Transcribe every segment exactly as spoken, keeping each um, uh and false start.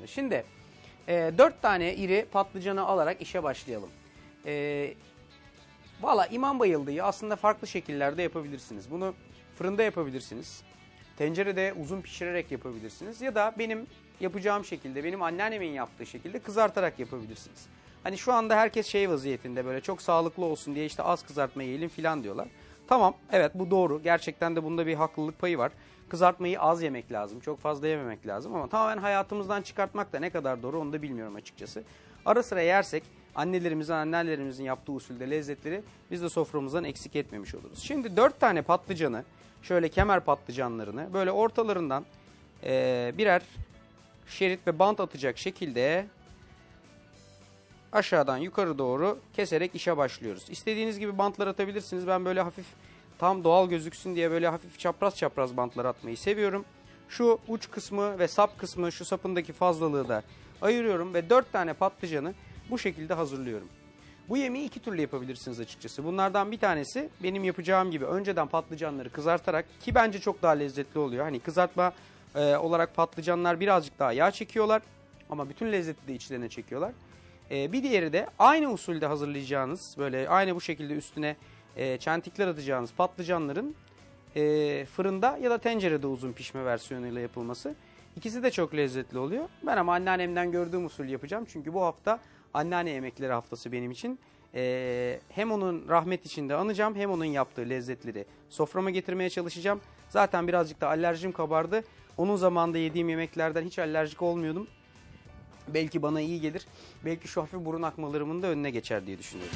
yapabilirsiniz. Şimdi e, dört tane iri patlıcanı alarak işe başlayalım. E, Valla imam bayıldığı aslında farklı şekillerde yapabilirsiniz. Bunu fırında yapabilirsiniz. Tencerede uzun pişirerek yapabilirsiniz. Ya da benim yapacağım şekilde, benim anneannemin yaptığı şekilde kızartarak yapabilirsiniz. Hani şu anda herkes şey vaziyetinde, böyle çok sağlıklı olsun diye işte az kızartma yiyelim falan diyorlar. Tamam, evet, bu doğru. Gerçekten de bunda bir haklılık payı var. Kızartmayı az yemek lazım, çok fazla yememek lazım ama tamamen hayatımızdan çıkartmak da ne kadar doğru onu da bilmiyorum açıkçası. Ara sıra yersek annelerimizin, annelerimizin yaptığı usulde lezzetleri biz de soframızdan eksik etmemiş oluruz. Şimdi dört tane patlıcanı, şöyle kemer patlıcanlarını böyle ortalarından e, birer şerit ve bant atacak şekilde aşağıdan yukarı doğru keserek işe başlıyoruz. İstediğiniz gibi bantlar atabilirsiniz. Ben böyle hafif tam doğal gözüksün diye böyle hafif çapraz çapraz bantlar atmayı seviyorum. Şu uç kısmı ve sap kısmı, şu sapındaki fazlalığı da ayırıyorum ve dört tane patlıcanı bu şekilde hazırlıyorum. Bu yemeği iki türlü yapabilirsiniz açıkçası. Bunlardan bir tanesi benim yapacağım gibi önceden patlıcanları kızartarak, ki bence çok daha lezzetli oluyor. Hani kızartma e, olarak patlıcanlar birazcık daha yağ çekiyorlar ama bütün lezzeti de içlerine çekiyorlar. E, bir diğeri de aynı usulde hazırlayacağınız, böyle aynı bu şekilde üstüne e, çentikler atacağınız patlıcanların e, fırında ya da tencerede uzun pişme versiyonuyla yapılması. İkisi de çok lezzetli oluyor. Ben ama anneannemden gördüğüm usul yapacağım. Çünkü bu hafta anneanne yemekleri haftası benim için. Ee, hem onun rahmet içinde anacağım, hem onun yaptığı lezzetleri soframa getirmeye çalışacağım. Zaten birazcık da alerjim kabardı. Onun zamanında yediğim yemeklerden hiç alerjik olmuyordum. Belki bana iyi gelir. Belki şu hafif burun akmalarımın da önüne geçer diye düşünüyorum.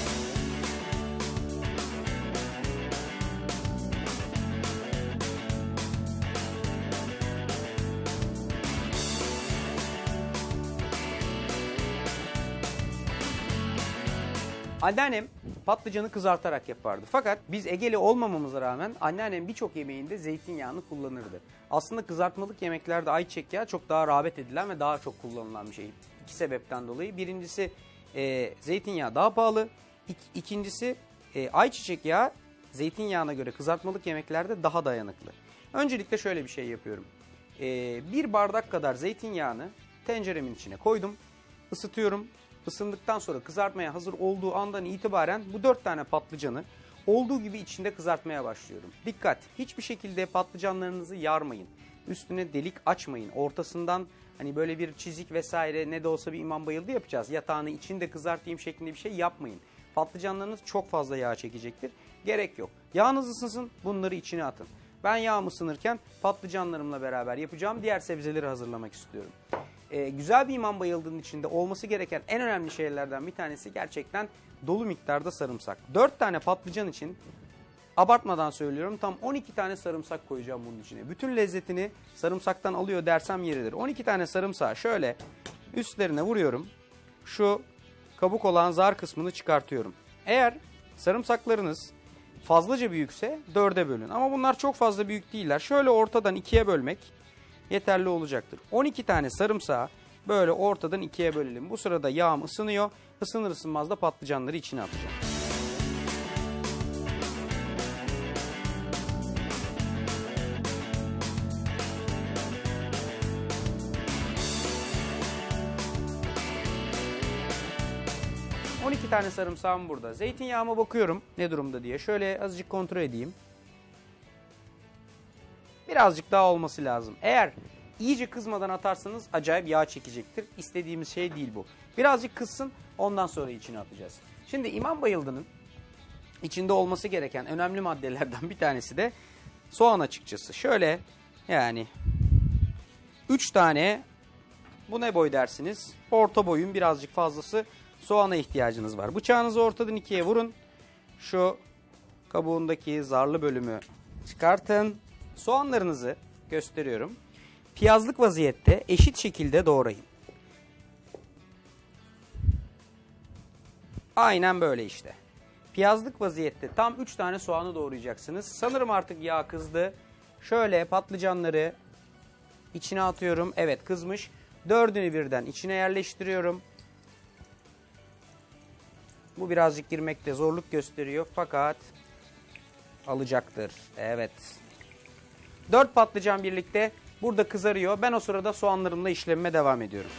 Anneannem patlıcanı kızartarak yapardı. Fakat biz Egeli olmamamıza rağmen anneannem birçok yemeğinde zeytinyağını kullanırdı. Aslında kızartmalık yemeklerde ayçiçek yağı çok daha rağbet edilen ve daha çok kullanılan bir şey. İki sebepten dolayı. Birincisi e, zeytinyağı daha pahalı. İk, ikincisi e, ayçiçek yağı zeytinyağına göre kızartmalık yemeklerde daha dayanıklı. Öncelikle şöyle bir şey yapıyorum. E, bir bardak kadar zeytinyağını tenceremin içine koydum. Isıtıyorum. Isındıktan sonra kızartmaya hazır olduğu andan itibaren bu dört tane patlıcanı olduğu gibi içinde kızartmaya başlıyorum. Dikkat! Hiçbir şekilde patlıcanlarınızı yarmayın. Üstüne delik açmayın. Ortasından hani böyle bir çizik vesaire, ne de olsa bir imam bayıldı yapacağız. Yatağını içinde kızartayım şeklinde bir şey yapmayın. Patlıcanlarınız çok fazla yağ çekecektir. Gerek yok. Yağınız ısınsın, bunları içine atın. Ben yağım ısınırken patlıcanlarımla beraber yapacağım diğer sebzeleri hazırlamak istiyorum. Ee, güzel bir imam bayıldığının içinde olması gereken en önemli şeylerden bir tanesi gerçekten dolu miktarda sarımsak. dört tane patlıcan için abartmadan söylüyorum, tam on iki tane sarımsak koyacağım bunun içine. Bütün lezzetini sarımsaktan alıyor dersem yeridir. on iki tane sarımsağı şöyle üstlerine vuruyorum. Şu kabuk olan zar kısmını çıkartıyorum. Eğer sarımsaklarınız fazlaca büyükse dörde bölün. Ama bunlar çok fazla büyük değiller. Şöyle ortadan ikiye bölmek yeterli olacaktır. on iki tane sarımsağı böyle ortadan ikiye bölelim. Bu sırada yağım ısınıyor. Isınır ısınmaz da patlıcanları içine atacağım. on iki tane sarımsağım burada. Zeytinyağıma bakıyorum ne durumda diye. Şöyle azıcık kontrol edeyim. Birazcık daha olması lazım. Eğer iyice kızmadan atarsanız acayip yağ çekecektir. İstediğimiz şey değil bu. Birazcık kızsın, ondan sonra içine atacağız. Şimdi imam bayıldının içinde olması gereken önemli maddelerden bir tanesi de soğan açıkçası. Şöyle yani üç tane, bu ne boy dersiniz? Orta boyun birazcık fazlası soğana ihtiyacınız var. Bıçağınızı ortadan ikiye vurun. Şu kabuğundaki zarlı bölümü çıkartın. Soğanlarınızı gösteriyorum. Piyazlık vaziyette eşit şekilde doğrayın. Aynen böyle işte. Piyazlık vaziyette tam üç tane soğanı doğrayacaksınız. Sanırım artık yağ kızdı. Şöyle patlıcanları içine atıyorum. Evet, kızmış. Dördünü birden içine yerleştiriyorum. Bu birazcık girmekte zorluk gösteriyor fakat alacaktır. Evet. Dört patlıcan birlikte Burada kızarıyor. Ben o sırada soğanlarımla işlemime devam ediyorum.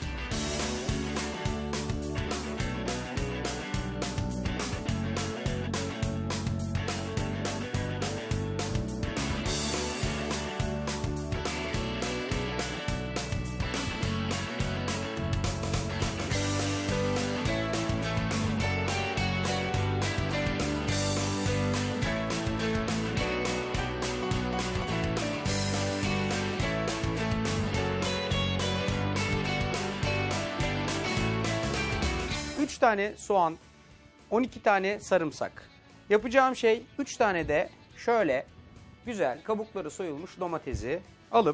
üç tane soğan, on iki tane sarımsak. Yapacağım şey üç tane de şöyle güzel kabukları soyulmuş domatesi alıp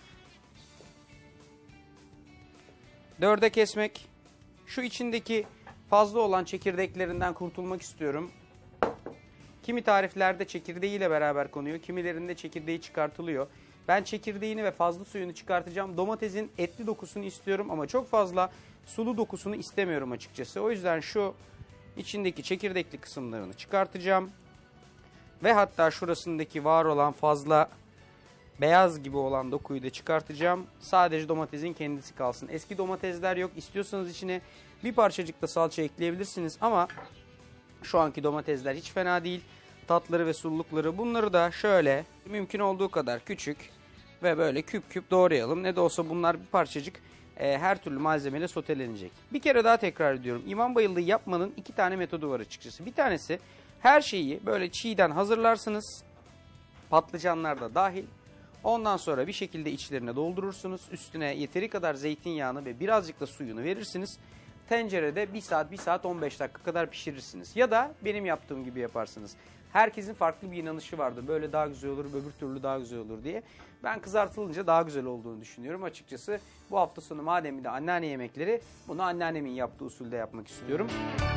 dörde kesmek. Şu içindeki fazla olan çekirdeklerinden kurtulmak istiyorum. Kimi tariflerde çekirdeğiyle beraber konuyor, kimilerinde çekirdeği çıkartılıyor. Ben çekirdeğini ve fazla suyunu çıkartacağım. Domatesin etli dokusunu istiyorum ama çok fazla sulu dokusunu istemiyorum açıkçası. O yüzden şu içindeki çekirdekli kısımlarını çıkartacağım. Ve hatta şurasındaki var olan fazla beyaz gibi olan dokuyu da çıkartacağım. Sadece domatesin kendisi kalsın. Eski domatesler yok. İstiyorsanız içine bir parçacık da salça ekleyebilirsiniz ama şu anki domatesler hiç fena değil. Tatları ve sululukları, bunları da şöyle mümkün olduğu kadar küçük ve böyle küp küp doğrayalım. Ne de olsa bunlar bir parçacık e, her türlü malzemeyle sotelenecek. Bir kere daha tekrar ediyorum. İmam Bayıldığı yapmanın iki tane metodu var açıkçası. Bir tanesi, her şeyi böyle çiğden hazırlarsınız. Patlıcanlar da dahil. Ondan sonra bir şekilde içlerine doldurursunuz. Üstüne yeteri kadar zeytinyağını ve birazcık da suyunu verirsiniz. Tencerede bir saat, bir saat on beş dakika kadar pişirirsiniz. Ya da benim yaptığım gibi yaparsınız. Herkesin farklı bir inanışı vardır. Böyle daha güzel olur, öbür türlü daha güzel olur diye. Ben kızartılınca daha güzel olduğunu düşünüyorum. Açıkçası bu hafta sonu madem bir de anneanne yemekleri, bunu anneannemin yaptığı usulde yapmak istiyorum.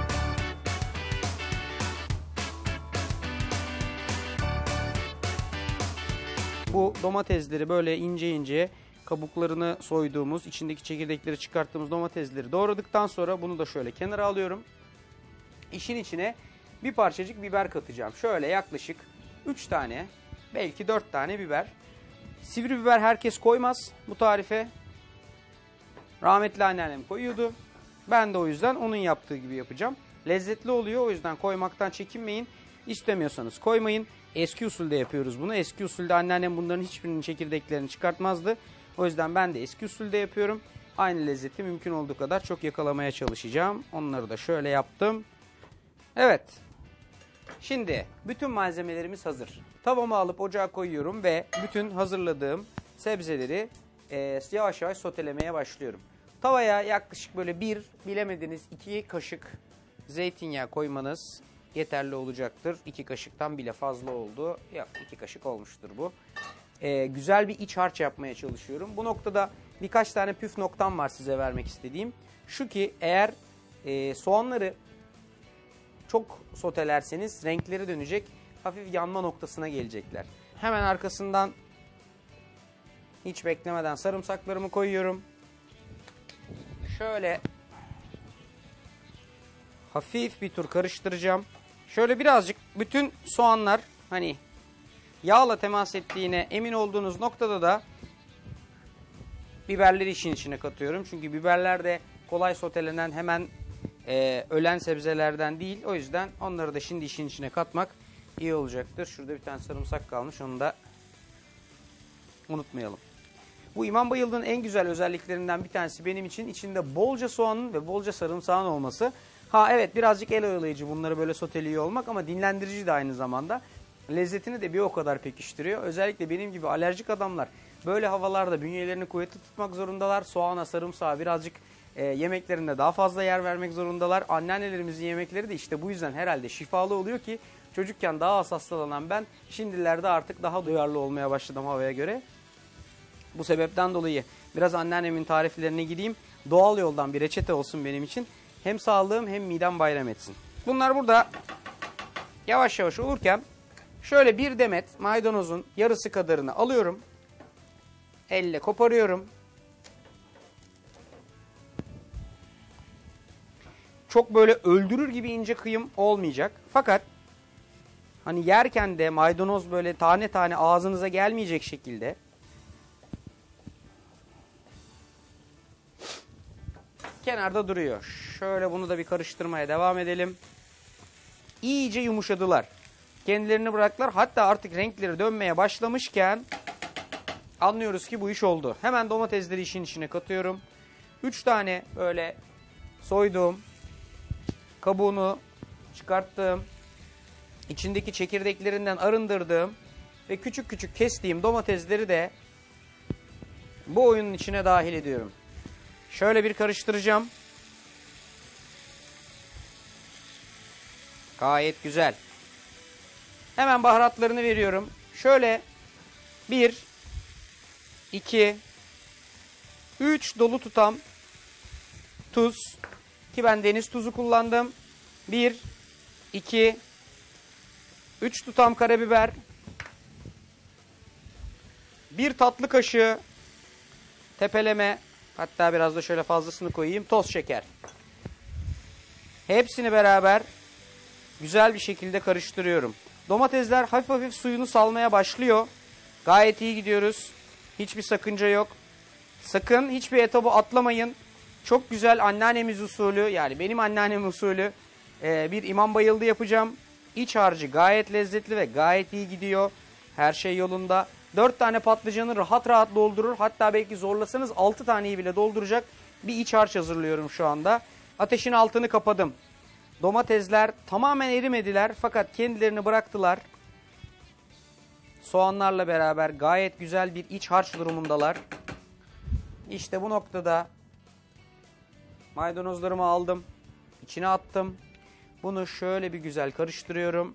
Bu domatesleri böyle ince ince kabuklarını soyduğumuz, içindeki çekirdekleri çıkarttığımız domatesleri doğradıktan sonra bunu da şöyle kenara alıyorum. İşin içine bir parçacık biber katacağım. Şöyle yaklaşık üç tane, belki dört tane biber. Sivri biber herkes koymaz bu tarife. Rahmetli anneannem koyuyordu. Ben de o yüzden onun yaptığı gibi yapacağım. Lezzetli oluyor, o yüzden koymaktan çekinmeyin. İstemiyorsanız koymayın. Eski usulde yapıyoruz bunu. Eski usulde anneannem bunların hiçbirinin çekirdeklerini çıkartmazdı. O yüzden ben de eski usulde yapıyorum. Aynı lezzeti mümkün olduğu kadar çok yakalamaya çalışacağım. Onları da şöyle yaptım. Evet. Şimdi bütün malzemelerimiz hazır. Tavamı alıp ocağa koyuyorum ve bütün hazırladığım sebzeleri e, yavaş yavaş sotelemeye başlıyorum. Tavaya yaklaşık böyle bir, bilemediniz iki kaşık zeytinyağı koymanız yeterli olacaktır. iki kaşıktan bile fazla oldu. Yok, iki kaşık olmuştur bu. Ee, güzel bir iç harç yapmaya çalışıyorum. Bu noktada birkaç tane püf noktam var size vermek istediğim. Şu ki, eğer e, soğanları çok sotelerseniz renkleri dönecek, hafif yanma noktasına gelecekler. Hemen arkasından hiç beklemeden sarımsaklarımı koyuyorum. Şöyle hafif bir tur karıştıracağım. Şöyle birazcık bütün soğanlar hani yağla temas ettiğine emin olduğunuz noktada da biberleri işin içine katıyorum. Çünkü biberler de kolay sotelenen, hemen e, ölen sebzelerden değil. O yüzden onları da şimdi işin içine katmak iyi olacaktır. Şurada bir tane sarımsak kalmış, onu da unutmayalım. Bu İmam Bayıldık'ın en güzel özelliklerinden bir tanesi benim için içinde bolca soğanın ve bolca sarımsağın olması. Ha evet, birazcık el oyalayıcı bunları böyle soteliyor olmak ama dinlendirici de aynı zamanda. Lezzetini de bir o kadar pekiştiriyor. Özellikle benim gibi alerjik adamlar böyle havalarda bünyelerini kuvvetli tutmak zorundalar. Soğana, sarımsağa birazcık e, yemeklerinde daha fazla yer vermek zorundalar. Anneannelerimizin yemekleri de işte bu yüzden herhalde şifalı oluyor ki çocukken daha az hastalanan ben şimdilerde artık daha duyarlı olmaya başladım havaya göre. Bu sebepten dolayı biraz anneannemin tariflerine gideyim. Doğal yoldan bir reçete olsun benim için. Hem sağlığım hem midem bayram etsin. Bunlar burada yavaş yavaş olurken şöyle bir demet maydanozun yarısı kadarını alıyorum. Elle koparıyorum. Çok böyle öldürür gibi ince kıyım olmayacak. Fakat hani yerken de maydanoz böyle tane tane ağzınıza gelmeyecek şekilde kenarda duruyor. Şöyle bunu da bir karıştırmaya devam edelim. İyice yumuşadılar. Kendilerini bıraktılar. Hatta artık renkleri dönmeye başlamışken anlıyoruz ki bu iş oldu. Hemen domatesleri işin içine katıyorum. üç tane böyle soyduğum, kabuğunu çıkarttığım, içindeki çekirdeklerinden arındırdığım ve küçük küçük kestiğim domatesleri de bu oyunun içine dahil ediyorum. Şöyle bir karıştıracağım. Gayet güzel. Hemen baharatlarını veriyorum. Şöyle bir, iki, üç dolu tutam tuz ki ben deniz tuzu kullandım. bir, iki, üç tutam karabiber. bir tatlı kaşığı tepeleme, hatta biraz da şöyle fazlasını koyayım, toz şeker. Hepsini beraber güzel bir şekilde karıştırıyorum. Domatesler hafif hafif suyunu salmaya başlıyor. Gayet iyi gidiyoruz. Hiçbir sakınca yok. Sakın hiçbir etabı atlamayın. Çok güzel anneannemiz usulü, yani benim anneannem usulü e, bir imam bayıldı yapacağım. İç harcı gayet lezzetli ve gayet iyi gidiyor. Her şey yolunda. dört tane patlıcanı rahat rahat doldurur. Hatta belki zorlasanız altı taneyi bile dolduracak bir iç harç hazırlıyorum şu anda. Ateşin altını kapadım. Domatesler tamamen erimediler fakat kendilerini bıraktılar. Soğanlarla beraber gayet güzel bir iç harç durumundalar. İşte bu noktada maydanozlarımı aldım. İçine attım. Bunu şöyle bir güzel karıştırıyorum.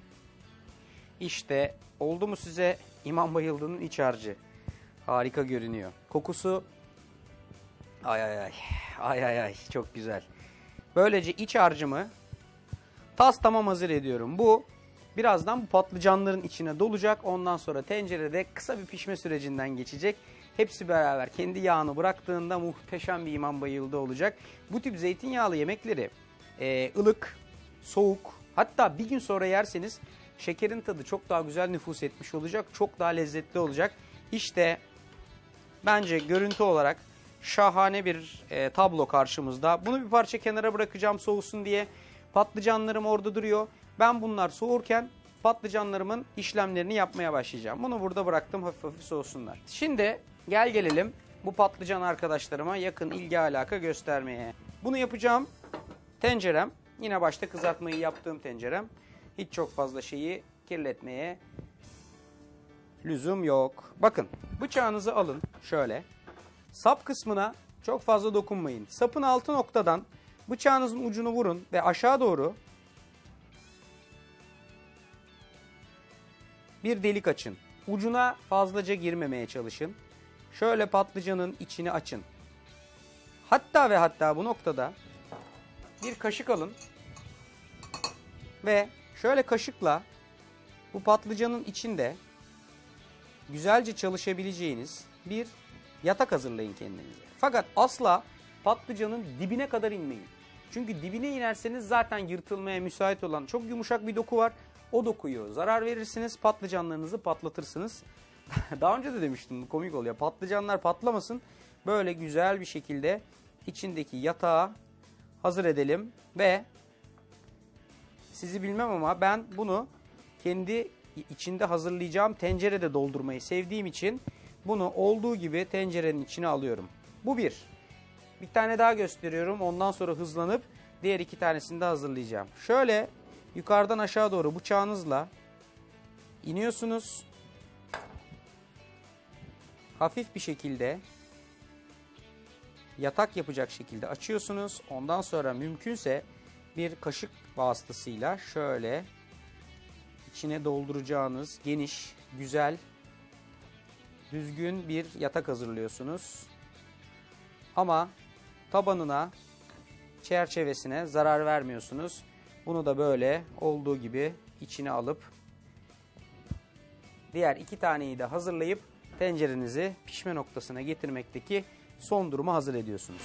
İşte oldu mu size İmam Bayıldı'nın iç harcı. Harika görünüyor. Kokusu ay ay ay. Ay ay ay çok güzel. Böylece iç harcımı tas tamam hazır ediyorum. Bu birazdan bu patlıcanların içine dolacak. Ondan sonra tencerede kısa bir pişme sürecinden geçecek. Hepsi beraber kendi yağını bıraktığında muhteşem bir İmam Bayıldı olacak. Bu tip zeytinyağlı yemekleri e, ılık, soğuk, hatta bir gün sonra yerseniz şekerin tadı çok daha güzel nüfuz etmiş olacak. Çok daha lezzetli olacak. İşte bence görüntü olarak şahane bir e, tablo karşımızda. Bunu bir parça kenara bırakacağım soğusun diye. Patlıcanlarım orada duruyor. Ben bunlar soğurken patlıcanlarımın işlemlerini yapmaya başlayacağım. Bunu burada bıraktım, hafif hafif soğusunlar. Şimdi gel gelelim bu patlıcan arkadaşlarıma yakın ilgi alaka göstermeye. Bunu yapacağım tencerem. Yine başta kızartmayı yaptığım tencerem. Hiç çok fazla şeyi kirletmeye lüzum yok. Bakın bıçağınızı alın şöyle. Sap kısmına çok fazla dokunmayın. Sapın altı noktadan bıçağınızın ucunu vurun ve aşağı doğru bir delik açın. Ucuna fazlaca girmemeye çalışın. Şöyle patlıcanın içini açın. Hatta ve hatta bu noktada bir kaşık alın ve şöyle kaşıkla bu patlıcanın içinde güzelce çalışabileceğiniz bir yatak hazırlayın kendinize. Fakat asla patlıcanın dibine kadar inmeyin. Çünkü dibine inerseniz zaten yırtılmaya müsait olan çok yumuşak bir doku var. O dokuyu zarar verirsiniz, patlıcanlarınızı patlatırsınız. Daha önce de demiştim, komik oluyor. Patlıcanlar patlamasın. Böyle güzel bir şekilde içindeki yatağı hazır edelim ve sizi bilmem ama ben bunu kendi içinde hazırlayacağım tencerede doldurmayı sevdiğim için bunu olduğu gibi tencerenin içine alıyorum. Bu bir. Bir tane daha gösteriyorum. Ondan sonra hızlanıp diğer iki tanesini de hazırlayacağım. Şöyle yukarıdan aşağı doğru bıçağınızla iniyorsunuz. Hafif bir şekilde yatak yapacak şekilde açıyorsunuz. Ondan sonra mümkünse bir kaşık vasıtasıyla şöyle içine dolduracağınız geniş, güzel, düzgün bir yatak hazırlıyorsunuz. Ama tabanına, çerçevesine zarar vermiyorsunuz. Bunu da böyle olduğu gibi içine alıp diğer iki taneyi de hazırlayıp tencerenizi pişme noktasına getirmekteki son durumu hazır ediyorsunuz.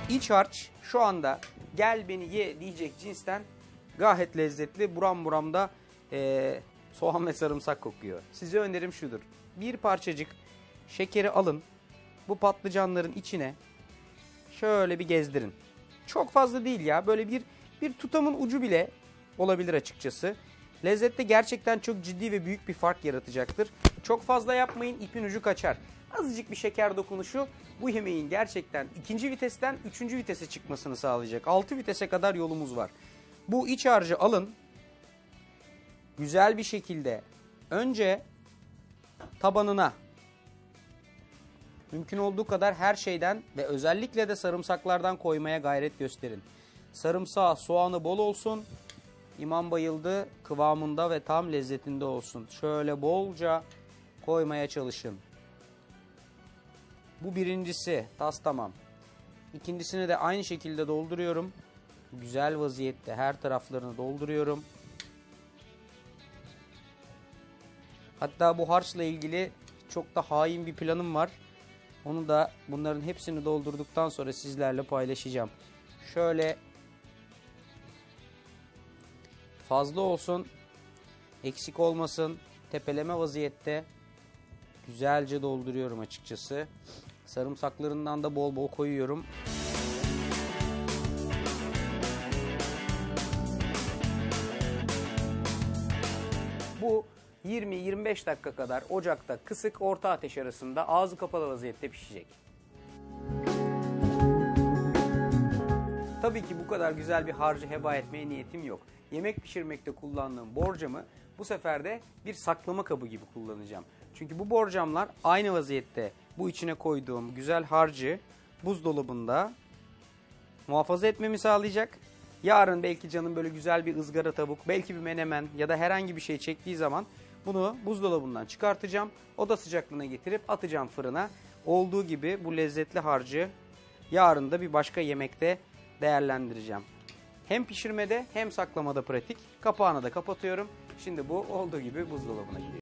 İç harç şu anda gel beni ye diyecek cinsten gayet lezzetli. Buram buramda e, soğan ve sarımsak kokuyor. Size önerim şudur. Bir parçacık şekeri alın. Bu patlıcanların içine şöyle bir gezdirin. Çok fazla değil ya. Böyle bir bir tutamın ucu bile olabilir açıkçası. Lezzette gerçekten çok ciddi ve büyük bir fark yaratacaktır. Çok fazla yapmayın, ipin ucu kaçar. Azıcık bir şeker dokunuşu bu yemeğin gerçekten ikinci vitesten üçüncü vitese çıkmasını sağlayacak. altı vitese kadar yolumuz var. Bu iç harcı alın. Güzel bir şekilde önce tabanına mümkün olduğu kadar her şeyden ve özellikle de sarımsaklardan koymaya gayret gösterin. Sarımsağı, soğanı bol olsun. İmam bayıldı kıvamında ve tam lezzetinde olsun. Şöyle bolca koymaya çalışın. Bu birincisi, tas tamam. İkincisini de aynı şekilde dolduruyorum. Güzel vaziyette her taraflarını dolduruyorum. Hatta bu harçla ilgili çok da hain bir planım var. Onu da bunların hepsini doldurduktan sonra sizlerle paylaşacağım. Şöyle fazla olsun, eksik olmasın, tepeleme vaziyette güzelce dolduruyorum açıkçası. Sarımsaklarından da bol bol koyuyorum. Bu yirmi yirmi beş dakika kadar ocakta kısık orta ateş arasında ağzı kapalı vaziyette pişecek. Tabii ki bu kadar güzel bir harcı heba etmeye niyetim yok. Yemek pişirmekte kullandığım borcamı bu sefer de bir saklama kabı gibi kullanacağım. Çünkü bu borcamlar aynı vaziyette bu içine koyduğum güzel harcı buzdolabında muhafaza etmemi sağlayacak. Yarın belki canım böyle güzel bir ızgara tavuk, belki bir menemen ya da herhangi bir şey çektiği zaman bunu buzdolabından çıkartacağım. Oda sıcaklığına getirip atacağım fırına. Olduğu gibi bu lezzetli harcı yarın da bir başka yemekte değerlendireceğim. Hem pişirmede hem saklamada pratik. Kapağını da kapatıyorum. Şimdi bu olduğu gibi buzdolabına gidiyor.